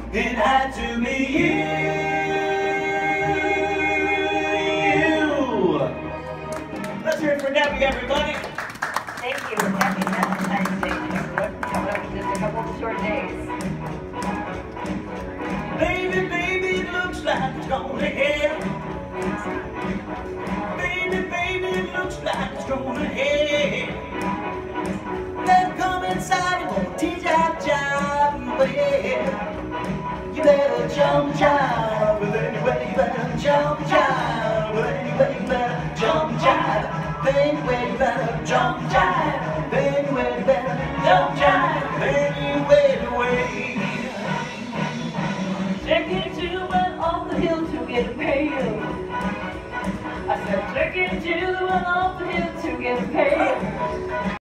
and had to meet you. Let's hear it for Debbie, everybody. Thank you. Happy Valentine's Day, everyone. Coming up in just a couple of short days. Baby, baby, it looks like it's gonna hell. Baby, baby, it looks like it's gonna hell. Then come inside and we'll teach our job. Well, you better jump jive. Well, anyway, you better jump jive. Well, anyway, you better jump jive. Anyway, you better jump jive.